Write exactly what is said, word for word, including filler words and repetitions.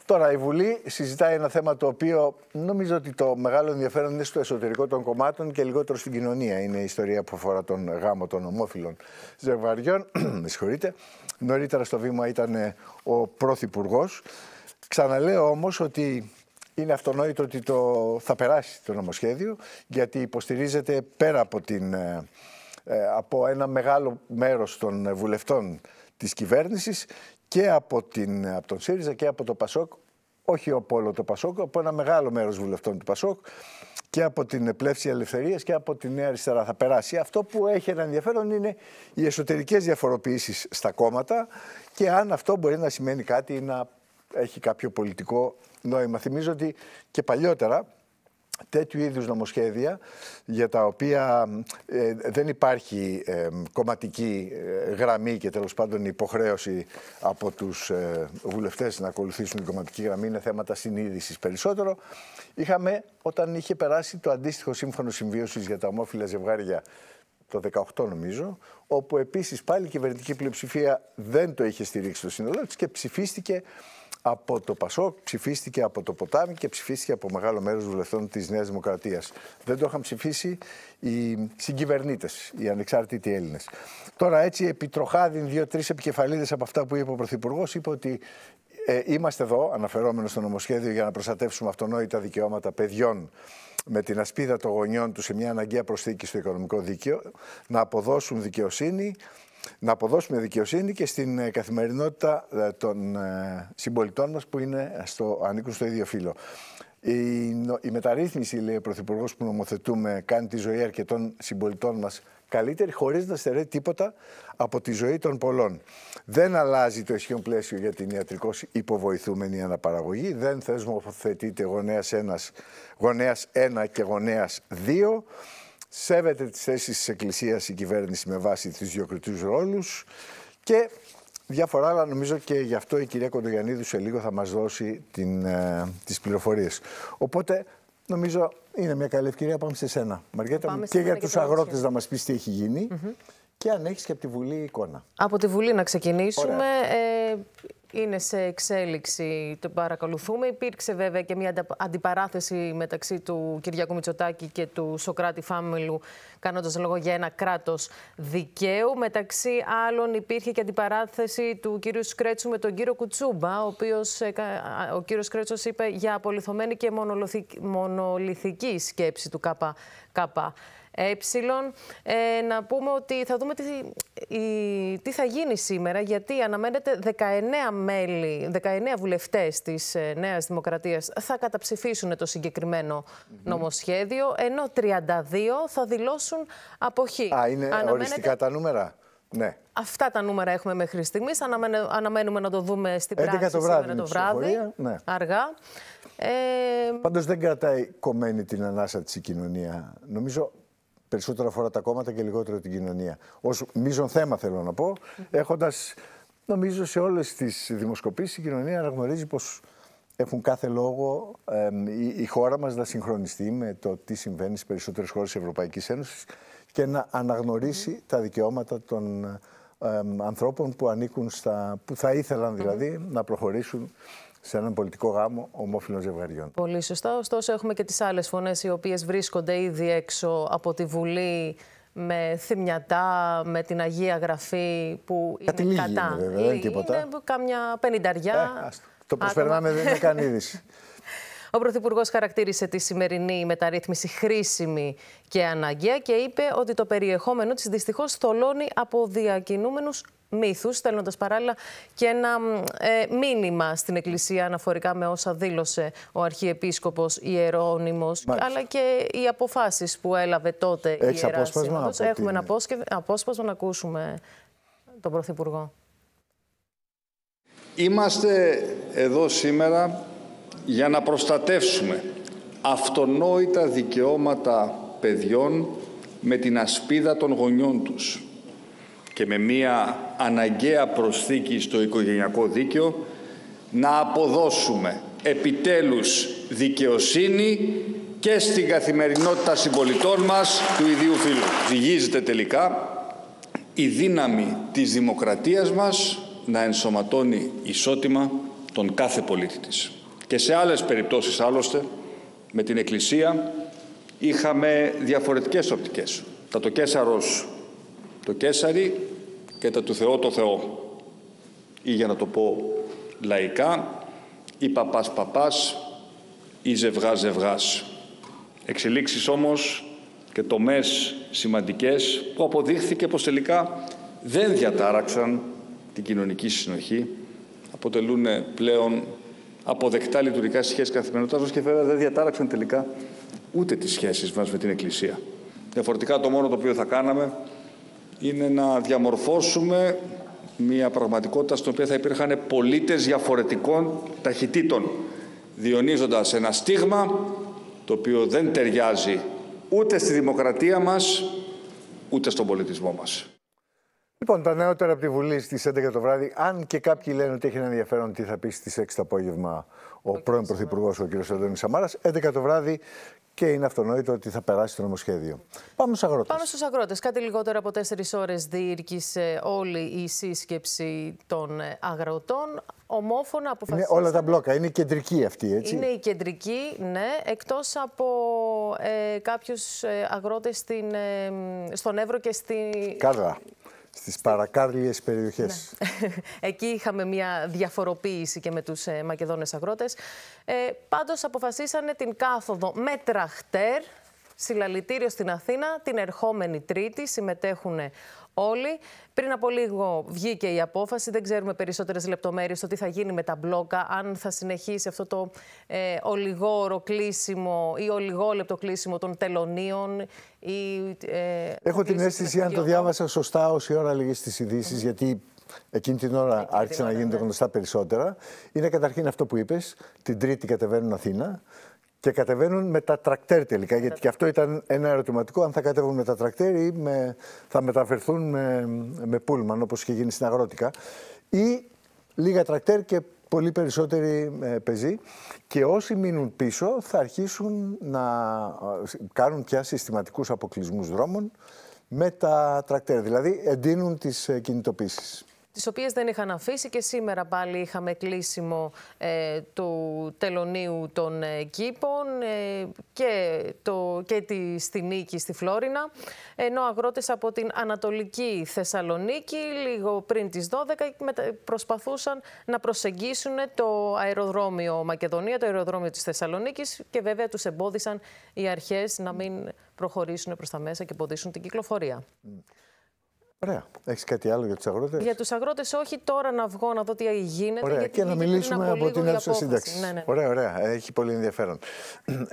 Τώρα η Βουλή συζητάει ένα θέμα το οποίο νομίζω ότι το μεγάλο ενδιαφέρον είναι στο εσωτερικό των κομμάτων και λιγότερο στην κοινωνία. Είναι η ιστορία που αφορά τον γάμο των ομόφυλων ζευγαριών. Με συγχωρείτε. Νωρίτερα στο βήμα ήταν ο Πρωθυπουργός. Ξαναλέω όμως ότι είναι αυτονόητο ότι το, θα περάσει το νομοσχέδιο, γιατί υποστηρίζεται πέρα από, την, ε, από ένα μεγάλο μέρος των βουλευτών της κυβέρνησης και από, την, από τον ΣΥΡΙΖΑ και από το ΠΑΣΟΚ, όχι από όλο το ΠΑΣΟΚ, από ένα μεγάλο μέρος βουλευτών του ΠΑΣΟΚ και από την Πλεύση Ελευθερίας και από τη Νέα Αριστερά θα περάσει. Αυτό που έχει ένα ενδιαφέρον είναι οι εσωτερικές διαφοροποιήσεις στα κόμματα και αν αυτό μπορεί να σημαίνει κάτι ή να έχει κάποιο πολιτικό νόημα. Θυμίζω ότι και παλιότερα τέτοιου είδους νομοσχέδια για τα οποία ε, δεν υπάρχει ε, κομματική ε, γραμμή και τέλος πάντων υποχρέωση από τους ε, βουλευτές να ακολουθήσουν την κομματική γραμμή, είναι θέματα συνείδησης περισσότερο. Είχαμε όταν είχε περάσει το αντίστοιχο σύμφωνο συμβίωσης για τα ομόφυλα ζευγάρια το δεκαοκτώ νομίζω, όπου επίσης πάλι η κυβερνητική πλειοψηφία δεν το είχε στηρίξει στο σύνολό της και ψηφίστηκε από το ΠΑΣΟΚ, ψηφίστηκε από το Ποτάμι και ψηφίστηκε από μεγάλο μέρος βουλευτών της Νέας Δημοκρατίας. Δεν το είχαν ψηφίσει οι συγκυβερνήτες, οι ανεξάρτητοι Έλληνες. Τώρα έτσι επιτροχάδιν δύο-τρεις επικεφαλίδες από αυτά που είπε ο Πρωθυπουργός, είπε ότι ε, είμαστε εδώ, αναφερόμενο στο νομοσχέδιο, για να προστατεύσουμε αυτονόητα δικαιώματα παιδιών με την ασπίδα των γονιών του σε μια αναγκαία προσθήκη στο οικονομικό δίκαιο, να αποδώσουν δικαιοσύνη, να αποδώσουμε δικαιοσύνη και στην καθημερινότητα των συμπολιτών μας που είναι στο, ανήκουν στο ίδιο φύλο. Η, η μεταρρύθμιση, λέει ο Πρωθυπουργός, που νομοθετούμε κάνει τη ζωή αρκετών συμπολιτών μας καλύτερη, χωρίς να στερεί τίποτα από τη ζωή των πολλών. Δεν αλλάζει το ισχύον πλαίσιο για την ιατρικώς υποβοηθούμενη αναπαραγωγή, δεν θεσμοθετείται γονέας, ένας, γονέας ένα και γονέας δύο. Σέβεται τις θέσεις της Εκκλησίας η κυβέρνηση με βάση τους διακριτούς ρόλους και διάφορα άλλα. Νομίζω και γι' αυτό η κυρία Κοντογιαννίδου σε λίγο θα μας δώσει την, ε, τις πληροφορίες. Οπότε νομίζω είναι μια καλή ευκαιρία. Πάμε σε σένα, Μαριέτα, και για τους αγρότες να μας πεις τι έχει γίνει mm-hmm. και αν έχεις και από τη Βουλή εικόνα. Από τη Βουλή να ξεκινήσουμε. Ε, είναι σε εξέλιξη, το παρακολουθούμε. Υπήρξε βέβαια και μια αντιπαράθεση μεταξύ του Κυριάκου Μητσοτάκη και του Σωκράτη Φάμελου, κάνοντας λόγο για ένα κράτος δικαίου. Μεταξύ άλλων υπήρχε και αντιπαράθεση του κύριου Σκρέτσου με τον κύριο Κουτσούμπα, ο οποίος ο κύριος Σκρέτσος είπε για απολιθωμένη και μονολυθική σκέψη του ΚΚΕ. Ε, να πούμε ότι θα δούμε τι, η, τι θα γίνει σήμερα, γιατί αναμένεται δεκαεννέα μέλη, δεκαεννέα βουλευτές της ε, Νέας Δημοκρατίας θα καταψηφίσουν το συγκεκριμένο mm-hmm. νομοσχέδιο, ενώ τριάντα δύο θα δηλώσουν αποχή. Α, είναι αναμένεται... οριστικά τα νούμερα. Ναι. Αυτά τα νούμερα έχουμε μέχρι στιγμής. Αναμένε, αναμένουμε να το δούμε στην πράξη το βράδυ, σήμερα το βράδυ, ναι. αργά. Ε... Πάντως δεν κρατάει κομμένη την ανάσα της η κοινωνία. Νομίζω περισσότερο αφορά τα κόμματα και λιγότερο την κοινωνία. Ως μείζον θέμα θέλω να πω, mm-hmm. έχοντας, νομίζω, σε όλες τις δημοσκοπήσεις η κοινωνία αναγνωρίζει πως έχουν κάθε λόγο ε, η, η χώρα μας να συγχρονιστεί με το τι συμβαίνει στις περισσότερες χώρες της Ευρωπαϊκής Ένωσης και να αναγνωρίσει mm-hmm. τα δικαιώματα των ε, ανθρώπων που ανήκουν στα, που θα ήθελαν δηλαδή mm-hmm. να προχωρήσουν σε έναν πολιτικό γάμο ομόφυλων ζευγαριών. Πολύ σωστά. Ωστόσο, έχουμε και τις άλλες φωνές οι οποίες βρίσκονται ήδη έξω από τη Βουλή με θυμιατά, με την Αγία Γραφή που Κάτι είναι κατά. Είναι, βέβαια, δεν είναι τίποτα. Είναι κάμια πενηνταριά. Ε, το προσπερνάμε, δεν είναι καν είδηση. Ο Πρωθυπουργός χαρακτήρισε τη σημερινή μεταρρύθμιση χρήσιμη και αναγκαία και είπε ότι το περιεχόμενο της δυστυχώς θολώνει από διακινούμενους μύθους, στέλνοντας παράλληλα και ένα ε, μήνυμα στην Εκκλησία αναφορικά με όσα δήλωσε ο Αρχιεπίσκοπος Ιερώνυμος, αλλά και οι αποφάσεις που έλαβε τότε η Ιερά Σύνοδος. Έχουμε ένα απόσπασμα να ακούσουμε τον Πρωθυπουργό. Είμαστε εδώ σήμερα για να προστατεύσουμε αυτονόητα δικαιώματα παιδιών με την ασπίδα των γονιών τους και με μία αναγκαία προσθήκη στο οικογενειακό δίκαιο να αποδώσουμε επιτέλους δικαιοσύνη και στην καθημερινότητα συμπολιτών μας του ιδίου φύλου. Ζυγίζεται τελικά η δύναμη της δημοκρατίας μας να ενσωματώνει ισότιμα τον κάθε πολίτη της. Και σε άλλες περιπτώσεις άλλωστε, με την Εκκλησία είχαμε διαφορετικές οπτικές. Τα το Καίσαρος το Καίσαρι και τα του Θεό το Θεό. Ή για να το πω λαϊκά, ή παπάς παπάς ή ζευγάς ζευγάς. Εξελίξεις όμως και τομές σημαντικές που αποδείχθηκε πως τελικά δεν διατάραξαν την κοινωνική συνοχή, αποτελούν πλέον αποδεκτά λειτουργικά σχέσεις καθημερινότητας και βέβαια δεν διατάραξαν τελικά ούτε τις σχέσεις μας με την Εκκλησία. Διαφορετικά το μόνο το οποίο θα κάναμε είναι να διαμορφώσουμε μια πραγματικότητα στην οποία θα υπήρχαν πολίτες διαφορετικών ταχυτήτων, διονύζοντας ένα στίγμα το οποίο δεν ταιριάζει ούτε στη δημοκρατία μας, ούτε στον πολιτισμό μας. Λοιπόν, τα νεότερα από τη Βουλή στις έντεκα το βράδυ, αν και κάποιοι λένε ότι έχει ένα ενδιαφέρον τι θα πει στις έξι το απόγευμα ο πρώην Πρωθυπουργός, ο κ. Αντώνης Σαμάρας, έντεκα το βράδυ και είναι αυτονόητο ότι θα περάσει το νομοσχέδιο. Πάμε στους αγρότες. Πάμε στους αγρότες. Κάτι λιγότερο από τέσσερις ώρες διήρκησε όλη η σύσκεψη των αγροτών. Ομόφωνα αποφασίσαν. Είναι όλα τα μπλόκα, είναι η κεντρική αυτή, έτσι. Είναι η κεντρική, ναι, εκτός από ε, κάποιους ε, αγρότες στην, ε, στον Εύρο και στη... Κάρδα. Στις παρακάρλιες περιοχές. Ναι. Εκεί είχαμε μια διαφοροποίηση και με τους ε, Μακεδόνες αγρότες. Ε, πάντως αποφασίσανε την κάθοδο με τραχτέρ, συλλαλητήριο στην Αθήνα, την ερχόμενη Τρίτη. Συμμετέχουν όλοι. Πριν από λίγο βγήκε η απόφαση. Δεν ξέρουμε περισσότερες λεπτομέρειες στο τι θα γίνει με τα μπλόκα, αν θα συνεχίσει αυτό το ε, ολιγόωρο κλείσιμο ή ολιγόλεπτο κλείσιμο των τελωνίων. Ή, ε, Έχω την αίσθηση, αν το διάβασα σωστά όση ώρα λέγε στις ειδήσεις, mm. γιατί εκείνη την ώρα εκείνη άρχισαν να γίνονται ναι. γνωστά περισσότερα. Είναι καταρχήν αυτό που είπες, την Τρίτη κατεβαίνουν Αθήνα. Και κατεβαίνουν με τα τρακτέρ τελικά, γιατί και αυτό ήταν ένα ερωτηματικό, αν θα κατέβουν με τα τρακτέρ ή με, θα μεταφερθούν με, με πούλμαν, όπως είχε γίνει στην Αγρότικα, ή λίγα τρακτέρ και πολύ περισσότεροι ε, πεζοί. Και όσοι μείνουν πίσω θα αρχίσουν να κάνουν πια συστηματικούς αποκλεισμούς δρόμων με τα τρακτέρ, δηλαδή εντείνουν τις ε, κινητοποίησεις. Τις οποίες δεν είχαν αφήσει και σήμερα πάλι είχαμε κλείσιμο ε, του τελωνίου των ε, κήπων ε, και, το, και τη, στη Νίκη, στη Φλόρινα, ενώ αγρότες από την Ανατολική Θεσσαλονίκη λίγο πριν τις δώδεκα προσπαθούσαν να προσεγγίσουν το αεροδρόμιο Μακεδονία, το αεροδρόμιο της Θεσσαλονίκης και βέβαια τους εμπόδισαν οι αρχές να μην προχωρήσουν προς τα μέσα και εμποδίσουν την κυκλοφορία. Ωραία. Έχεις κάτι άλλο για τους αγρότες? Για τους αγρότες όχι, τώρα να βγω να δω τι γίνεται. Ωραία. Γιατί και να μιλήσουμε από, από την αίθουσα σύνταξης. Ναι, ναι. Ωραία, ωραία. Έχει πολύ ενδιαφέρον.